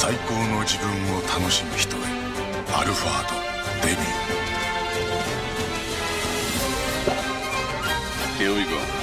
最高の自分を楽しむ人へ。アルファードデビュー。Here we go.